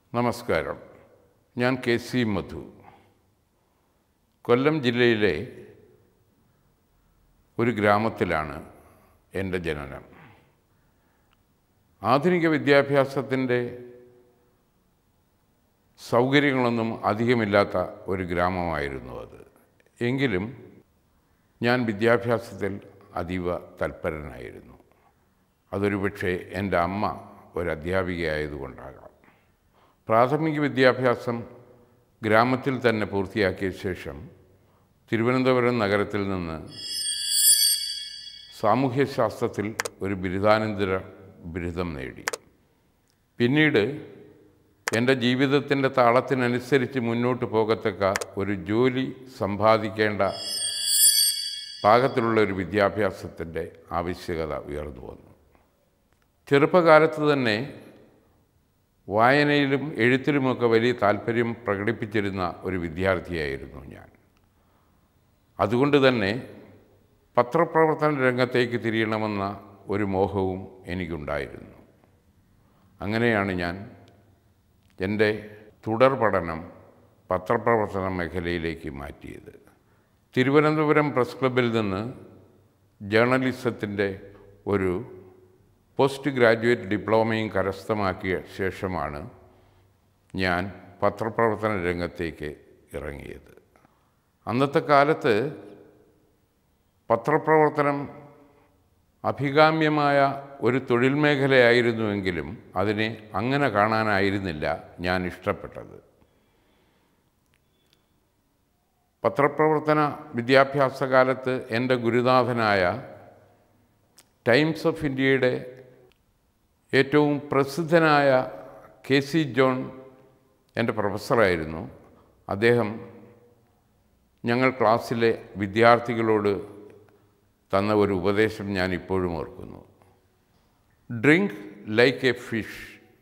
നമസ്കാരം. ഞാൻ കെ.സി. മധു. കൊല്ലം ജില്ലയിലെ ഒരു ഗ്രാമത്തിലാണ് എൻ്റെ ജനനം. ആധുനിക വിദ്യാഭ്യാസത്തിൻ്റെ സൗകര്യങ്ങളൊന്നും അധികമില്ലാത്ത ഒരു ഗ്രാമമായിരുന്നു അത്. എങ്കിലും ഞാൻ വിദ്യാഭ്യാസത്തിൽ അതീവ തൽപരനായിരുന്നു. അതൊരു പക്ഷേ എൻ്റെ അമ്മ ഒരു അധ്യാപികയായതുകൊണ്ടാകാം. പ്രാഥമിക വിദ്യാഭ്യാസം ഗ്രാമത്തിൽ തന്നെ പൂർത്തിയാക്കിയ ശേഷം തിരുവനന്തപുരം നഗരത്തിൽ നിന്ന് സാമൂഹ്യശാസ്ത്രത്തിൽ ഒരു ബിരുദാനന്തര ബിരുദം നേടി. പിന്നീട് എൻ്റെ ജീവിതത്തിൻ്റെ താളത്തിനനുസരിച്ച് മുന്നോട്ട് പോകത്തക്ക ഒരു ജോലി സമ്പാദിക്കേണ്ട പാകത്തിലുള്ള ഒരു വിദ്യാഭ്യാസത്തിൻ്റെ ആവശ്യകത ഉയർന്നു വന്നു. ചെറുപ്പകാലത്ത് തന്നെ വായനയിലും എഴുത്തിലുമൊക്കെ വലിയ താല്പര്യം പ്രകടിപ്പിച്ചിരുന്ന ഒരു വിദ്യാർത്ഥിയായിരുന്നു ഞാൻ. അതുകൊണ്ട് തന്നെ പത്രപ്രവർത്തന രംഗത്തേക്ക് തിരിയണമെന്ന ഒരു മോഹവും എനിക്കുണ്ടായിരുന്നു. അങ്ങനെയാണ് ഞാൻ എൻ്റെ തുടർ പഠനം പത്രപ്രവർത്തന മേഖലയിലേക്ക് മാറ്റിയത്. തിരുവനന്തപുരം പ്രസ് ക്ലബ്ബിൽ നിന്ന് ജേർണലിസത്തിൻ്റെ ഒരു പോസ്റ്റ് ഗ്രാജുവേറ്റ് ഡിപ്ലോമയും കരസ്ഥമാക്കിയ ശേഷമാണ് ഞാൻ പത്രപ്രവർത്തന രംഗത്തേക്ക് ഇറങ്ങിയത്. അന്നത്തെ കാലത്ത് പത്രപ്രവർത്തനം അഭികാമ്യമായ ഒരു തൊഴിൽ മേഖലയായിരുന്നുവെങ്കിലും അതിനെ അങ്ങനെ കാണാനായിരുന്നില്ല ഞാൻ ഇഷ്ടപ്പെട്ടത്. പത്രപ്രവർത്തന വിദ്യാഭ്യാസ കാലത്ത് എൻ്റെ ഗുരുനാഥനായ ടൈംസ് ഓഫ് ഇന്ത്യയുടെ ഏറ്റവും പ്രസിദ്ധനായ കെ.സി. ജോൺ എൻ്റെ പ്രൊഫസറായിരുന്നു. അദ്ദേഹം ഞങ്ങൾ ക്ലാസ്സിലെ വിദ്യാർത്ഥികളോട് തന്ന ഒരു ഉപദേശം ഞാൻ ഇപ്പോഴും ഓർക്കുന്നു. Drink like a fish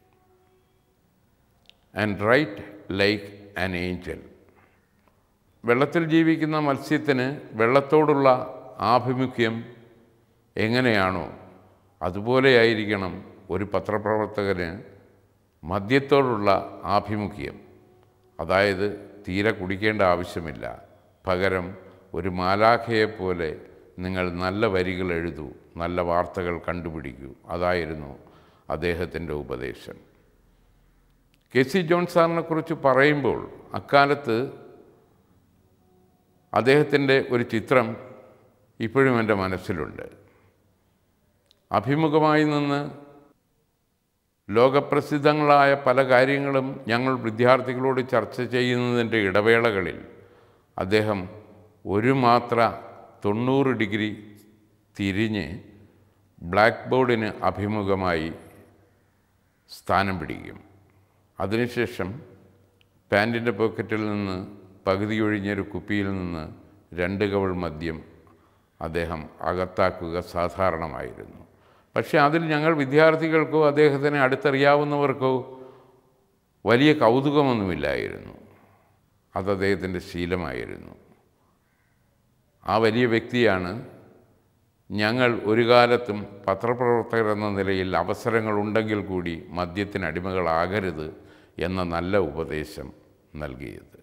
and write like an angel. വെള്ളത്തിൽ ജീവിക്കുന്ന മത്സ്യത്തിന് വെള്ളത്തോടുള്ള ആഭിമുഖ്യം എങ്ങനെയാണോ അതുപോലെയായിരിക്കണം ഒരു പത്രപ്രവർത്തകന് മദ്യത്തോടുള്ള ആഭിമുഖ്യം. അതായത് തീരെ കുടിക്കേണ്ട ആവശ്യമില്ല, പകരം ഒരു മാലാഖയെപ്പോലെ നിങ്ങൾ നല്ല വരികൾ എഴുതൂ, നല്ല വാർത്തകൾ കണ്ടുപിടിക്കൂ. അതായിരുന്നു അദ്ദേഹത്തിൻ്റെ ഉപദേശം. കെ.സി. ജോൺ സാറിനെക്കുറിച്ച് പറയുമ്പോൾ അക്കാലത്ത് അദ്ദേഹത്തിൻ്റെ ഒരു ചിത്രം ഇപ്പോഴും എൻ്റെ മനസ്സിലുണ്ട്. അഭിമുഖമായി നിന്ന് ലോകപ്രസിദ്ധങ്ങളായ പല കാര്യങ്ങളും ഞങ്ങൾ വിദ്യാർത്ഥികളോട് ചർച്ച ചെയ്യുന്നതിൻ്റെ ഇടവേളകളിൽ അദ്ദേഹം ഒരു മാത്ര 90 ഡിഗ്രി തിരിഞ്ഞ് ബ്ലാക്ക് ബോർഡിന് അഭിമുഖമായി സ്ഥാനം പിടിക്കും. അതിനുശേഷം പാൻറ്റിൻ്റെ പോക്കറ്റിൽ നിന്ന് പകുതി ഒഴിഞ്ഞൊരു കുപ്പിയിൽ നിന്ന് 2 കവൾ മദ്യം അദ്ദേഹം അകത്താക്കുക സാധാരണമായിരുന്നു. പക്ഷേ അതിൽ ഞങ്ങൾ വിദ്യാർത്ഥികൾക്കോ അദ്ദേഹത്തിനെ അടുത്തറിയാവുന്നവർക്കോ വലിയ കൗതുകമൊന്നുമില്ലായിരുന്നു. അത് അദ്ദേഹത്തിൻ്റെ ശീലമായിരുന്നു. ആ വലിയ വ്യക്തിയാണ് ഞങ്ങൾ ഒരു കാലത്തും പത്രപ്രവർത്തകർ എന്ന നിലയിൽ അവസരങ്ങളുണ്ടെങ്കിൽ കൂടി മദ്യത്തിന് അടിമകളാകരുത് എന്ന നല്ല ഉപദേശം നൽകിയത്.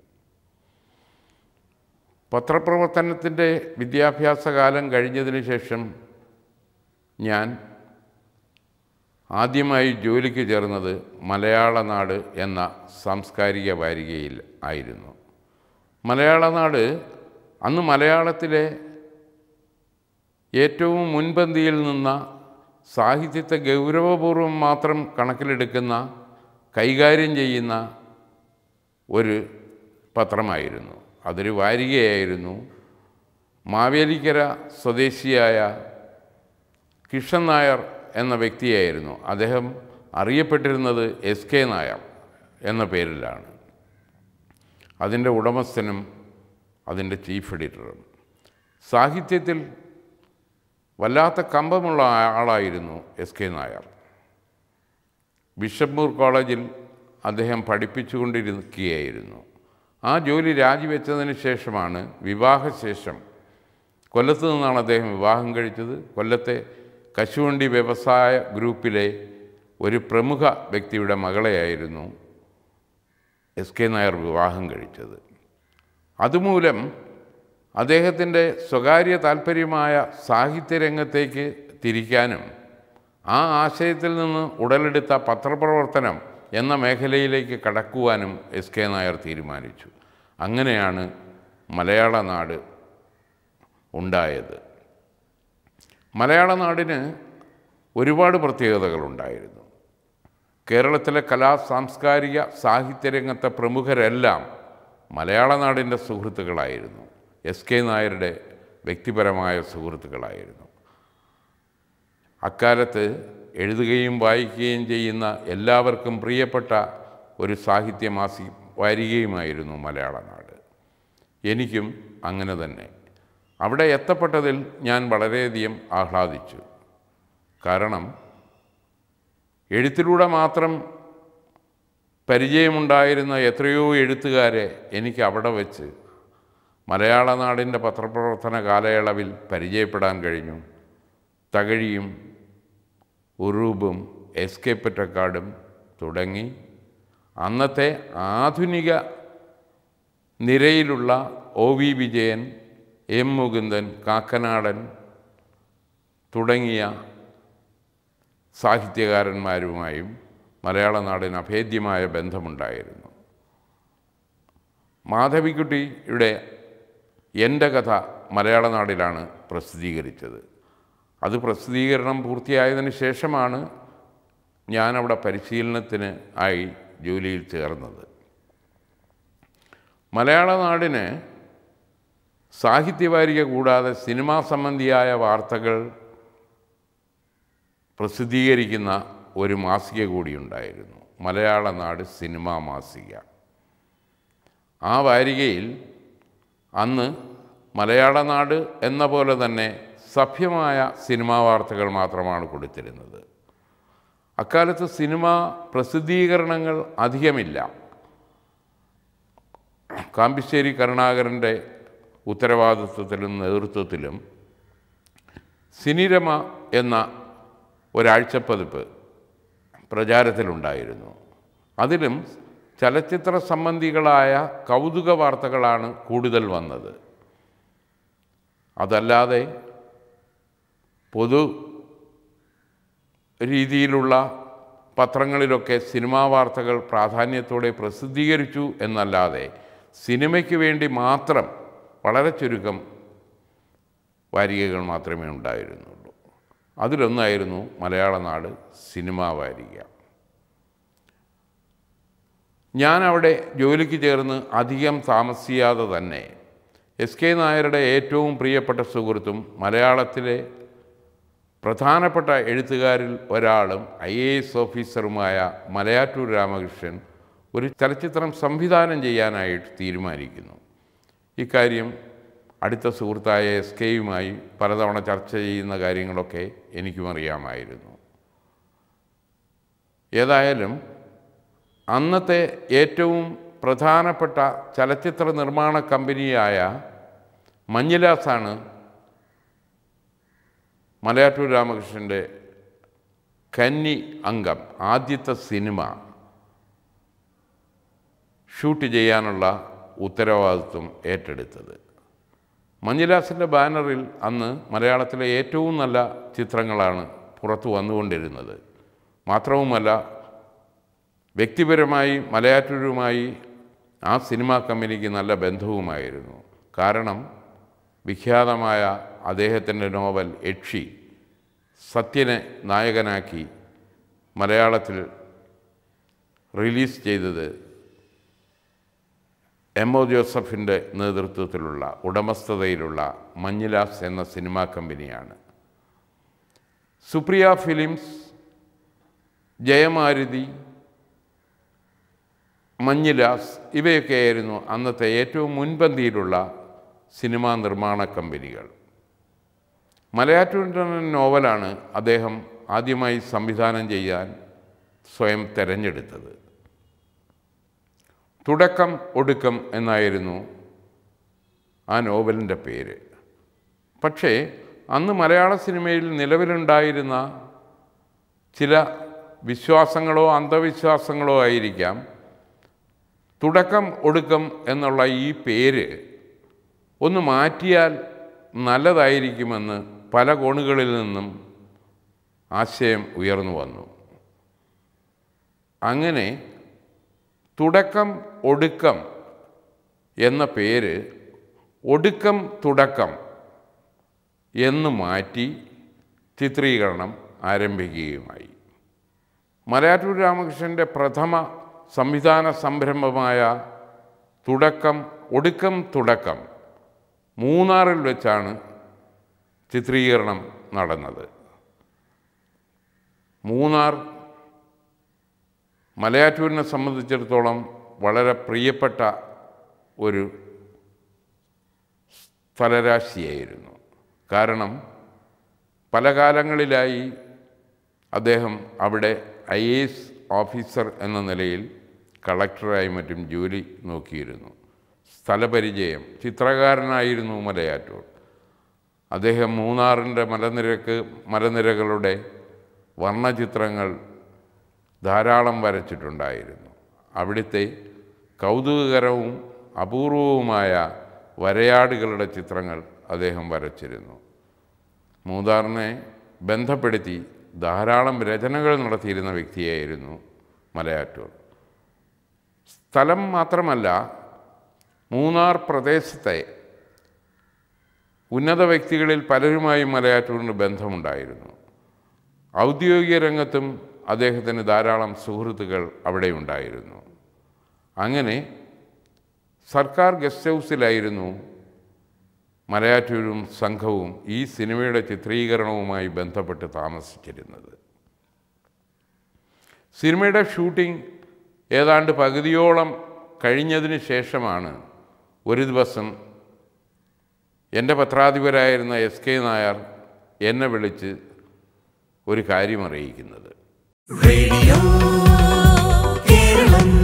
പത്രപ്രവർത്തനത്തിൻ്റെ വിദ്യാഭ്യാസ കാലം കഴിഞ്ഞതിന് ശേഷം ഞാൻ ആദ്യമായി ജോലിക്ക് ചേർന്നത് മലയാളനാട് എന്ന സാംസ്കാരിക വാരികയിൽ ആയിരുന്നു. മലയാളനാട് അന്ന് മലയാളത്തിലെ ഏറ്റവും മുൻപന്തിയിൽ നിന്ന സാഹിത്യത്തെ ഗൗരവപൂർവം മാത്രം കണക്കിലെടുക്കുന്ന, കൈകാര്യം ചെയ്യുന്ന ഒരു പത്രമായിരുന്നു. അതൊരു വാരികയായിരുന്നു. മാവേലിക്കര സ്വദേശിയായ കിഷൻ നായർ എന്ന വ്യക്തിയായിരുന്നു. അദ്ദേഹം അറിയപ്പെട്ടിരുന്നത് എസ്.കെ. നായർ എന്ന പേരിലാണ്. അതിൻ്റെ ഉടമസ്ഥനും അതിൻ്റെ ചീഫ് എഡിറ്ററും. സാഹിത്യത്തിൽ വല്ലാത്ത കമ്പമുള്ള ആളായിരുന്നു എസ്.കെ. നായർ. ബിഷപ്പ് മൂർ കോളേജിൽ അദ്ദേഹം പഠിപ്പിച്ചുകൊണ്ടിരിക്കുകയായിരുന്നു. ആ ജോലി രാജിവെച്ചതിന് ശേഷമാണ് വിവാഹശേഷം, കൊല്ലത്ത് നിന്നാണ് അദ്ദേഹം വിവാഹം കഴിച്ചത്. കൊല്ലത്തെ കശുവണ്ടി വ്യവസായ ഗ്രൂപ്പിലെ ഒരു പ്രമുഖ വ്യക്തിയുടെ മകളെയായിരുന്നു എസ് കെ നായർ വിവാഹം കഴിച്ചത്. അതുമൂലം അദ്ദേഹത്തിൻ്റെ സ്വകാര്യ താൽപ്പര്യമായ സാഹിത്യരംഗത്തേക്ക് തിരിക്കാനും ആ ആശയത്തിൽ നിന്ന് ഉടലെടുത്ത പത്രപ്രവർത്തനം എന്ന മേഖലയിലേക്ക് കടക്കുവാനും എസ് കെ നായർ തീരുമാനിച്ചു. അങ്ങനെയാണ് മലയാള നാട് ഉണ്ടായത്. മലയാള നാടിന് ഒരുപാട് പ്രത്യേകതകളുണ്ടായിരുന്നു. കേരളത്തിലെ സാംസ്കാരിക സാഹിത്യരംഗത്തെ പ്രമുഖരെല്ലാം മലയാള നാടിൻ്റെ സുഹൃത്തുക്കളായിരുന്നു. എസ് കെ നായരുടെ വ്യക്തിപരമായ സുഹൃത്തുക്കളായിരുന്നു. അക്കാലത്ത് എഴുതുകയും വായിക്കുകയും ചെയ്യുന്ന എല്ലാവർക്കും പ്രിയപ്പെട്ട ഒരു വാരികയുമായിരുന്നു മലയാള നാട്. എനിക്കും അങ്ങനെ തന്നെ. അവിടെ എത്തപ്പെട്ടതിൽ ഞാൻ വളരെയധികം ആഹ്ലാദിച്ചു. കാരണം എഴുത്തിലൂടെ മാത്രം പരിചയമുണ്ടായിരുന്ന എത്രയോ എഴുത്തുകാരെ എനിക്ക് അവിടെ വെച്ച് മലയാള നാടിൻ്റെ പത്രപ്രവർത്തന കാലയളവിൽ പരിചയപ്പെടാൻ കഴിഞ്ഞു. തകഴിയും ഉറൂബും എസ് കെ പൊറ്റക്കാടും തുടങ്ങി അന്നത്തെ ആധുനിക നിരയിലുള്ള O V Vijayan, M Mukundan, Kakkanadan തുടങ്ങിയ സാഹിത്യകാരന്മാരുമായും മലയാള നാടിന് അഭേദ്യമായ ബന്ധമുണ്ടായിരുന്നു. മാധവിക്കുട്ടിയുടെ എൻ്റെ കഥ മലയാള നാടിലാണ് പ്രസിദ്ധീകരിച്ചത്. അത് പ്രസിദ്ധീകരണം പൂർത്തിയായതിന് ശേഷമാണ് ഞാനവിടെ പരിശീലനത്തിന് ആയി ജോലിയിൽ ചേർന്നത്. മലയാള നാടിന് സാഹിത്യവാരിക കൂടാതെ സിനിമാ സംബന്ധിയായ വാർത്തകൾ പ്രസിദ്ധീകരിക്കുന്ന ഒരു മാസിക കൂടിയുണ്ടായിരുന്നു, മലയാള നാട് സിനിമാ മാസിക. ആ വാരികയിൽ അന്ന് മലയാള നാട് എന്ന പോലെ തന്നെ സഭ്യമായ സിനിമാ വാർത്തകൾ മാത്രമാണ് കൊടുത്തിരുന്നത്. അക്കാലത്ത് സിനിമാ പ്രസിദ്ധീകരണങ്ങൾ അധികമില്ല. കാമ്പിശ്ശേരി കരുണാകരൻ്റെ ഉത്തരവാദിത്വത്തിലും നേതൃത്വത്തിലും സിനിരമ എന്ന ഒരാഴ്ചപ്പതിപ്പ് പ്രചാരത്തിലുണ്ടായിരുന്നു. അതിലും ചലച്ചിത്ര സംബന്ധികളായ കൗതുക വാർത്തകളാണ് കൂടുതൽ വന്നത്. അതല്ലാതെ പൊതു രീതിയിലുള്ള പത്രങ്ങളിലൊക്കെ സിനിമാ വാർത്തകൾ പ്രാധാന്യത്തോടെ പ്രസിദ്ധീകരിച്ചു എന്നല്ലാതെ സിനിമയ്ക്ക് വേണ്ടി മാത്രം വളരെ ചുരുക്കം വാരികകൾ മാത്രമേ ഉണ്ടായിരുന്നുള്ളൂ. അതിലൊന്നായിരുന്നു മലയാള നാട് സിനിമാ വാരിക. ഞാനവിടെ ജോലിക്ക് ചേർന്ന് അധികം താമസിയാതെ തന്നെ എസ് കെ നായരുടെ ഏറ്റവും പ്രിയപ്പെട്ട സുഹൃത്തും മലയാളത്തിലെ പ്രധാനപ്പെട്ട എഴുത്തുകാരിൽ ഒരാളും IAS ഓഫീസറുമായ മലയാറ്റൂർ രാമകൃഷ്ണൻ ഒരു ചലച്ചിത്രം സംവിധാനം ചെയ്യാനായിട്ട് തീരുമാനിക്കുന്നു. ഇക്കാര്യം അടുത്ത സുഹൃത്തായ എസ് കെയുമായി പലതവണ ചർച്ച ചെയ്യുന്ന കാര്യങ്ങളൊക്കെ എനിക്കും അറിയാമായിരുന്നു. ഏതായാലും അന്നത്തെ ഏറ്റവും പ്രധാനപ്പെട്ട ചലച്ചിത്ര നിർമ്മാണ കമ്പനിയായ മഞ്ഞിലാസാണ് മലയാറ്റൂർ രാമകൃഷ്ണൻ്റെ കന്നി അംഗം ആദ്യത്തെ സിനിമ ഷൂട്ട് ചെയ്യാനുള്ള ഉത്തരവാദിത്വം ഏറ്റെടുത്തത്. മഞ്ഞിലാസിൻ്റെ ബാനറിൽ അന്ന് മലയാളത്തിലെ ഏറ്റവും നല്ല ചിത്രങ്ങളാണ് പുറത്തു വന്നുകൊണ്ടിരുന്നത്. മാത്രവുമല്ല, വ്യക്തിപരമായി മലയാറ്റൂരുമായി ആ സിനിമാ കമ്പനിക്ക് നല്ല ബന്ധവുമായിരുന്നു. കാരണം വിഖ്യാതമായ അദ്ദേഹത്തിൻ്റെ നോവൽ യക്ഷി സത്യനെ നായകനാക്കി മലയാളത്തിൽ റിലീസ് ചെയ്തത് MO ജോസഫിൻ്റെ നേതൃത്വത്തിലുള്ള ഉടമസ്ഥതയിലുള്ള മഞ്ഞിലാസ് എന്ന സിനിമാ കമ്പനിയാണ്. സുപ്രിയ ഫിലിംസ്, ജയമാരുതി, മഞ്ഞിലാസ് ഇവയൊക്കെയായിരുന്നു അന്നത്തെ ഏറ്റവും മുൻപന്തിയിലുള്ള സിനിമാ നിർമ്മാണ കമ്പനികൾ. മലയാറ്റൂരിൻ്റെ നോവലാണ് അദ്ദേഹം ആദ്യമായി സംവിധാനം ചെയ്യാൻ സ്വയം തിരഞ്ഞെടുത്തത്. തുടക്കം ഒടുക്കം എന്നായിരുന്നു ആ നോവലിൻ്റെ പേര്. പക്ഷേ അന്ന് മലയാള സിനിമയിൽ നിലവിലുണ്ടായിരുന്ന ചില വിശ്വാസങ്ങളോ അന്ധവിശ്വാസങ്ങളോ ആയിരിക്കാം തുടക്കം ഒടുക്കം എന്നുള്ള ഈ പേര് ഒന്ന് മാറ്റിയാൽ നല്ലതായിരിക്കുമെന്ന് പല കോണുകളിൽ നിന്നും ആശയം ഉയർന്നു വന്നു. അങ്ങനെ തുടക്കം ഒടുക്കം എന്ന പേര് ഒടുക്കം തുടക്കം എന്ന് മാറ്റി ചിത്രീകരണം ആരംഭിക്കുകയുമായി. മലയാറ്റൂർ രാമകൃഷ്ണൻ്റെ പ്രഥമ സംവിധാന സംരംഭമായ തുടക്കം ഒടുക്കം തുടക്കം മൂന്നാറിൽ വെച്ചാണ് ചിത്രീകരണം നടന്നത്. മൂന്നാർ മലയാറ്റൂരിനെ സംബന്ധിച്ചിടത്തോളം വളരെ പ്രിയപ്പെട്ട ഒരു സ്ഥലരാശിയായിരുന്നു. കാരണം പല കാലങ്ങളിലായി അദ്ദേഹം അവിടെ IAS ഓഫീസർ എന്ന നിലയിൽ കളക്ടറായി മറ്റും ജോലി നോക്കിയിരുന്നു. സ്ഥലപരിചയം, ചിത്രകാരനായിരുന്നു മലയാറ്റൂർ. അദ്ദേഹം മൂന്നാറിൻ്റെ മലനിരകളുടെ വർണ്ണചിത്രങ്ങൾ ധാരാളം വരച്ചിട്ടുണ്ടായിരുന്നു. അവിടുത്തെ കൗതുകകരവും അപൂർവവുമായ വരയാടുകളുടെ ചിത്രങ്ങൾ അദ്ദേഹം വരച്ചിരുന്നു. മൂന്നാറിനെ ബന്ധപ്പെടുത്തി ധാരാളം രചനകൾ നടത്തിയിരുന്ന വ്യക്തിയായിരുന്നു മലയാറ്റൂർ. സ്ഥലം മാത്രമല്ല, മൂന്നാർ പ്രദേശത്തെ ഉന്നത വ്യക്തികളിൽ പലരുമായും മലയാറ്റൂരിന് ബന്ധമുണ്ടായിരുന്നു. ഔദ്യോഗിക രംഗത്തും അദ്ദേഹത്തിന് ധാരാളം സുഹൃത്തുക്കൾ അവിടെ ഉണ്ടായിരുന്നു. അങ്ങനെ സർക്കാർ ഗസ്റ്റ് ഹൗസിലായിരുന്നു മലയാറ്റൂരും സംഘവും ഈ സിനിമയുടെ ചിത്രീകരണവുമായി ബന്ധപ്പെട്ട് താമസിച്ചിരുന്നത്. സിനിമയുടെ ഷൂട്ടിംഗ് ഏതാണ്ട് പകുതിയോളം കഴിഞ്ഞതിന് ശേഷമാണ് ഒരു ദിവസം എൻ്റെ പത്രാധിപരായിരുന്ന SK നായർ എന്നെ വിളിച്ച് ഒരു കാര്യം അറിയിക്കുന്നത്. റേഡിയോ കേരളം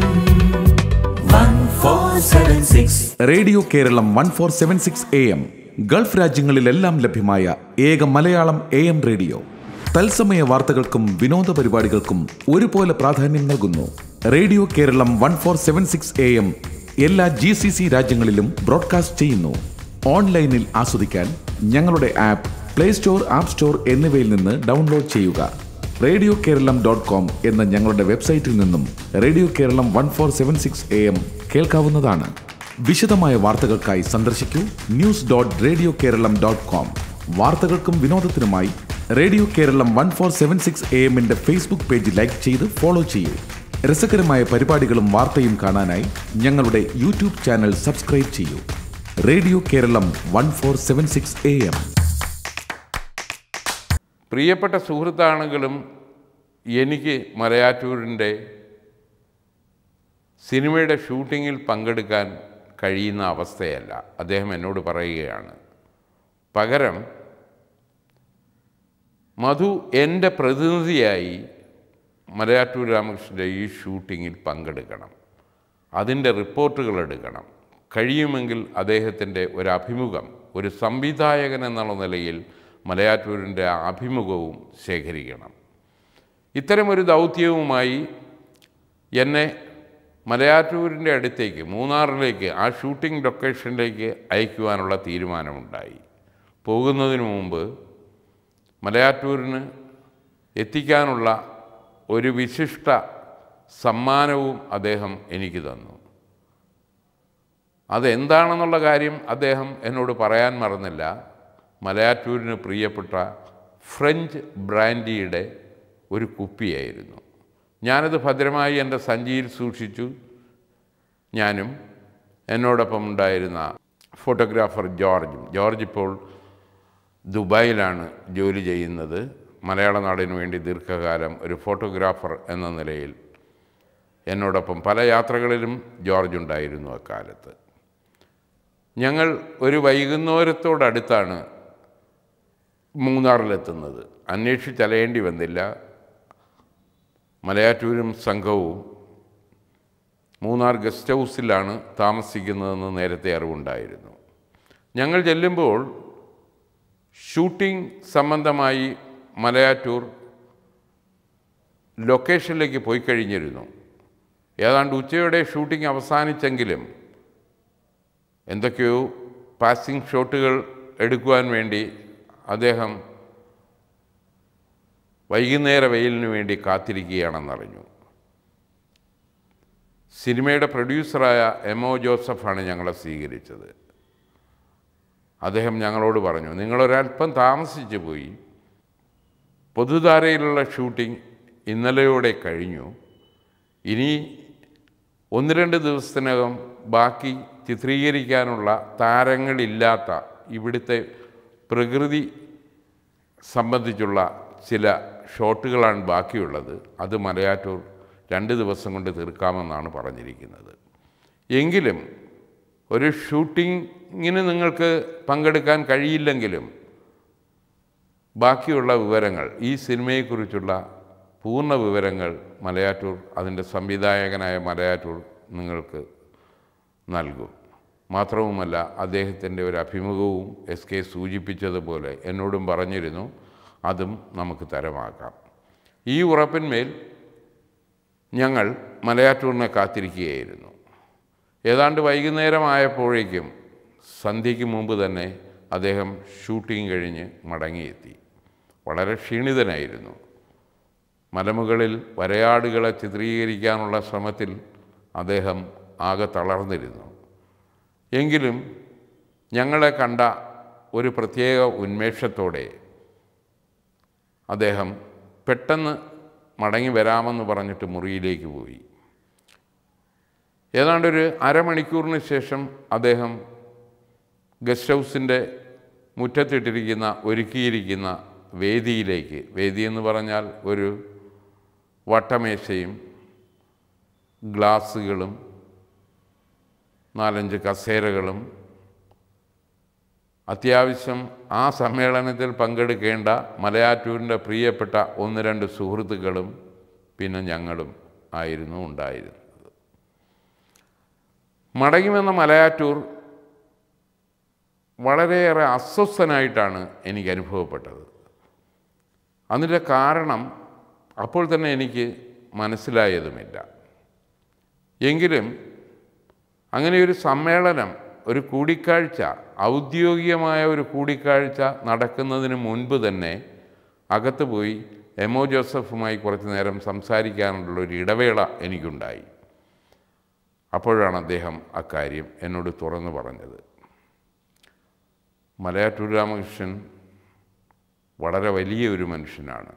1476 AM ഗൾഫ് രാജ്യങ്ങളിലെല്ലാം ലഭ്യമായ ഏക മലയാളം AM റേഡിയോ. തത്സമയ വാർത്തകൾക്കും വിനോദ പരിപാടികൾക്കും ഒരുപോലെ പ്രാധാന്യം നൽകുന്നു. റേഡിയോ കേരളം 1476 AM എല്ലാ GCC രാജ്യങ്ങളിലും ബ്രോഡ്കാസ്റ്റ് ചെയ്യുന്നു. ഓൺലൈനിൽ ആസ്വദിക്കാൻ ഞങ്ങളുടെ app play store, app store എന്നിവയിൽ നിന്ന് ഡൗൺലോഡ് ചെയ്യുക. റേഡിയോ കേരളം.com എന്ന ഞങ്ങളുടെ വെബ്സൈറ്റിൽ നിന്നും റേഡിയോ കേരളം 1476 AM കേൾക്കാവുന്നതാണ്. വിശദമായ വാർത്തകൾക്കായി സന്ദർശിക്കൂ news.radiokeeralam.com. വാർത്തകൾക്കും വിനോദത്തിനുമായി റേഡിയോ കേരളം 1476 AMന്റെ ഫേസ്ബുക്ക് പേജ് ലൈക്ക് ചെയ്ത് ഫോളോ ചെയ്യൂ. രസകരമായ പരിപാടികളും വാർത്തയും കാണാനായി ഞങ്ങളുടെ യൂട്യൂബ് ചാനൽ സബ്സ്ക്രൈബ് ചെയ്യൂ. Radio Keralam 1476 AM. പ്രിയപ്പെട്ട സുഹൃത്താണെങ്കിലും എനിക്ക് മലയാറ്റൂരിൻ്റെ സിനിമയുടെ ഷൂട്ടിങ്ങിൽ പങ്കെടുക്കാൻ കഴിയുന്ന അവസ്ഥയല്ല. അദ്ദേഹം എന്നോട് പറയുകയാണ്, പകരം മധു എൻ്റെ പ്രതിനിധിയായി മലയാറ്റൂർ രാമകൃഷ്ണൻ്റെ ഈ ഷൂട്ടിങ്ങിൽ പങ്കെടുക്കണം, അതിൻ്റെ റിപ്പോർട്ടുകൾ എടുക്കണം, കഴിയുമെങ്കിൽ അദ്ദേഹത്തിൻ്റെ ഒരു അഭിമുഖം, ഒരു സംവിധായകൻ എന്നുള്ള നിലയിൽ മലയാറ്റൂരിൻ്റെ അഭിമുഖവും ശേഖരിക്കണം. ഇത്തരമൊരു ദൗത്യവുമായി എന്നെ മലയാറ്റൂരിൻ്റെ അടുത്തേക്ക്, മൂന്നാറിലേക്ക്, ആ ഷൂട്ടിംഗ് ലൊക്കേഷനിലേക്ക് അയക്കുവാനുള്ള തീരുമാനമുണ്ടായി. പോകുന്നതിന് മുമ്പ് മലയാറ്റൂരിന് എത്തിക്കാനുള്ള ഒരു വിശിഷ്ട സമ്മാനവും അദ്ദേഹം എനിക്ക് തന്നു. അതെന്താണെന്നുള്ള കാര്യം അദ്ദേഹം എന്നോട് പറയാൻ മറന്നില്ല. മലയാറ്റൂരിന് പ്രിയപ്പെട്ട ഫ്രഞ്ച് ബ്രാൻഡിയുടെ ഒരു കുപ്പിയായിരുന്നു. ഞാനത് ഭദ്രമായി എൻ്റെ സഞ്ചിയിൽ സൂക്ഷിച്ചു. ഞാനും എന്നോടൊപ്പം ഉണ്ടായിരുന്ന ഫോട്ടോഗ്രാഫർ ജോർജ് ഇപ്പോൾ ദുബായിലാണ് ജോലി ചെയ്യുന്നത്. മലയാള നാടിനു വേണ്ടി ദീർഘകാലം ഒരു ഫോട്ടോഗ്രാഫർ എന്ന നിലയിൽ എന്നോടൊപ്പം പല യാത്രകളിലും ജോർജ് ഉണ്ടായിരുന്നു അക്കാലത്ത്. ഞങ്ങൾ ഒരു വൈകുന്നേരത്തോടടുത്താണ് മൂന്നാറിലെത്തുന്നത്. അന്വേഷിച്ചലയേണ്ടി വന്നില്ല. മലയാറ്റൂരും സംഘവും മൂന്നാർ ഗസ്റ്റ് ഹൗസിലാണ് താമസിക്കുന്നതെന്ന് നേരത്തെ അറിവുണ്ടായിരുന്നു. ഞങ്ങൾ ചെല്ലുമ്പോൾ ഷൂട്ടിംഗ് സംബന്ധമായി മലയാറ്റൂർ ലൊക്കേഷനിലേക്ക് പോയി കഴിഞ്ഞിരുന്നു. ഏതാണ്ട് ഉച്ചയോടെ ഷൂട്ടിംഗ് അവസാനിച്ചെങ്കിലും എന്തൊക്കെയോ പാസിംഗ് ഷോട്ടുകൾ എടുക്കുവാൻ വേണ്ടി അദ്ദേഹം വൈകുന്നേര വെയിലിന് വേണ്ടി കാത്തിരിക്കുകയാണെന്നറിഞ്ഞു. സിനിമയുടെ പ്രൊഡ്യൂസറായ എമോ ജോസഫാണ് ഞങ്ങളെ സ്വീകരിച്ചത്. അദ്ദേഹം ഞങ്ങളോട് പറഞ്ഞു, നിങ്ങളൊരൽപ്പം താമസിച്ചു പോയി. പൊതുധാരയിലുള്ള ഷൂട്ടിംഗ് ഇന്നലെയോടെ കഴിഞ്ഞു. ഇനി 1-2 ദിവസത്തിനകം ബാക്കി ചിത്രീകരിക്കാനുള്ള താരങ്ങളില്ലാത്ത ഇവിടുത്തെ പ്രകൃതി സംബന്ധിച്ചുള്ള ചില ഷോട്ടുകളാണ് ബാക്കിയുള്ളത്. അത് മലയാറ്റൂർ 2 ദിവസം കൊണ്ട് തീർക്കാമെന്നാണ് പറഞ്ഞിരിക്കുന്നത്. എങ്കിലും ഒരു ഷൂട്ടിങ്ങിന് നിങ്ങൾക്ക് പങ്കെടുക്കാൻ കഴിയില്ലെങ്കിലും ബാക്കിയുള്ള വിവരങ്ങൾ, ഈ സിനിമയെക്കുറിച്ചുള്ള പൂർണ്ണ വിവരങ്ങൾ മലയാറ്റൂർ, അതിൻ്റെ സംവിധായകനായ മലയാറ്റൂർ നിങ്ങൾക്ക് നൽകും. മാത്രവുമല്ല, അദ്ദേഹത്തിൻ്റെ ഒരു അഭിമുഖവും SK സൂചിപ്പിച്ചതുപോലെ എന്നോടും പറഞ്ഞിരുന്നു, അതും നമുക്ക് തരമാക്കാം. ഈ ഉറപ്പിന്മേൽ ഞങ്ങൾ മലയാറ്റൂരിനെ കാത്തിരിക്കുകയായിരുന്നു. ഏതാണ്ട് വൈകുന്നേരമായപ്പോഴേക്കും സന്ധ്യയ്ക്ക് മുമ്പ് തന്നെ അദ്ദേഹം ഷൂട്ടിംഗ് കഴിഞ്ഞ് മടങ്ങിയെത്തി. വളരെ ക്ഷീണിതനായിരുന്നു. മലമുകളിൽ വരയാടുകളെ ചിത്രീകരിക്കാനുള്ള ശ്രമത്തിൽ അദ്ദേഹം ആകെ തളർന്നിരുന്നു. എങ്കിലും ഞങ്ങളെ കണ്ട ഒരു പ്രത്യേക ഉന്മേഷത്തോടെ അദ്ദേഹം പെട്ടെന്ന് മടങ്ങി വരാമെന്ന് പറഞ്ഞിട്ട് മുറിയിലേക്ക് പോയി. ഏതാണ്ടൊരു അരമണിക്കൂറിന് ശേഷം അദ്ദേഹം ഗസ്റ്റ് ഹൗസിൻ്റെ ഒരുക്കിയിരിക്കുന്ന വേദിയിലേക്ക്, വേദിയെന്ന് പറഞ്ഞാൽ ഒരു വട്ടമേശയും ഗ്ലാസുകളും 4-5 കസേരകളും അത്യാവശ്യം ആ സമ്മേളനത്തിൽ പങ്കെടുക്കേണ്ട മലയാറ്റൂരിൻ്റെ പ്രിയപ്പെട്ട 1-2 സുഹൃത്തുക്കളും പിന്നെ ഞങ്ങളും ആയിരുന്നു ഉണ്ടായിരുന്നത്. മടങ്ങിവന്ന മലയാറ്റൂർ വളരെയേറെ അസ്വസ്ഥനായിട്ടാണ് എനിക്ക് അനുഭവപ്പെട്ടത്. അതിൻ്റെ കാരണം അപ്പോൾ തന്നെ എനിക്ക് മനസ്സിലായതുമില്ല. എങ്കിലും അങ്ങനെയൊരു സമ്മേളനം, ഒരു കൂടിക്കാഴ്ച, ഔദ്യോഗികമായ ഒരു കൂടിക്കാഴ്ച നടക്കുന്നതിന് മുൻപ് തന്നെ അകത്ത് പോയി എമോ ജോസഫുമായി കുറച്ച് നേരം സംസാരിക്കാനുള്ളൊരു ഇടവേള എനിക്കുണ്ടായി. അപ്പോഴാണ് അദ്ദേഹം അക്കാര്യം എന്നോട് തുറന്നു പറഞ്ഞത്. മലയാറ്റൂർ രാമകൃഷ്ണൻ വളരെ വലിയ ഒരു മനുഷ്യനാണ്.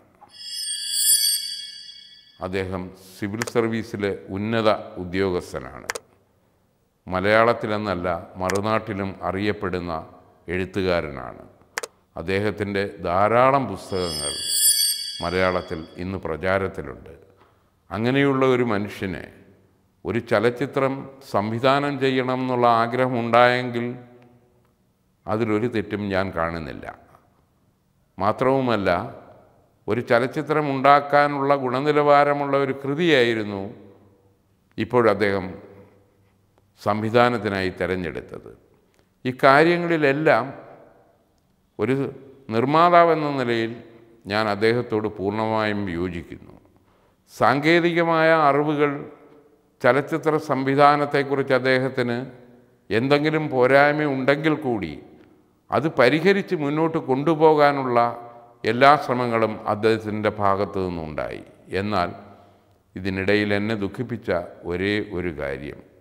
അദ്ദേഹം സിവിൽ സർവീസിലെ ഉന്നത ഉദ്യോഗസ്ഥനാണ്. മലയാളത്തിലെന്നല്ല മറുനാട്ടിലും അറിയപ്പെടുന്ന എഴുത്തുകാരനാണ്. അദ്ദേഹത്തിൻ്റെ ധാരാളം പുസ്തകങ്ങൾ മലയാളത്തിൽ ഇന്ന് പ്രചാരത്തിലുണ്ട്. അങ്ങനെയുള്ള ഒരു മനുഷ്യനെ ഒരു ചലച്ചിത്രം സംവിധാനം ചെയ്യണം എന്നുള്ള ആഗ്രഹമുണ്ടായെങ്കിൽ അതിലൊരു തെറ്റും ഞാൻ കാണുന്നില്ല. മാത്രവുമല്ല, ഒരു ചലച്ചിത്രം ഉണ്ടാക്കാനുള്ള ഗുണനിലവാരമുള്ള ഒരു കൃതിയായിരുന്നു ഇപ്പോഴദ്ദേഹം സംവിധാനത്തിനായി തിരഞ്ഞെടുത്തത്. ഇക്കാര്യങ്ങളിലെല്ലാം ഒരു നിർമ്മാതാവെന്ന നിലയിൽ ഞാൻ അദ്ദേഹത്തോട് പൂർണ്ണമായും യോജിക്കുന്നു. സാങ്കേതികമായ അറിവുകൾ, ചലച്ചിത്ര സംവിധാനത്തെക്കുറിച്ച് അദ്ദേഹത്തിന് എന്തെങ്കിലും പോരായ്മ ഉണ്ടെങ്കിൽ കൂടി അത് പരിഹരിച്ച് മുന്നോട്ട് കൊണ്ടുപോകാനുള്ള എല്ലാ ശ്രമങ്ങളും അദ്ദേഹത്തിൻ്റെ ഭാഗത്തു നിന്നുണ്ടായി. എന്നാൽ ഇതിനിടയിൽ എന്നെ ദുഃഖിപ്പിച്ച ഒരേ ഒരു കാര്യം,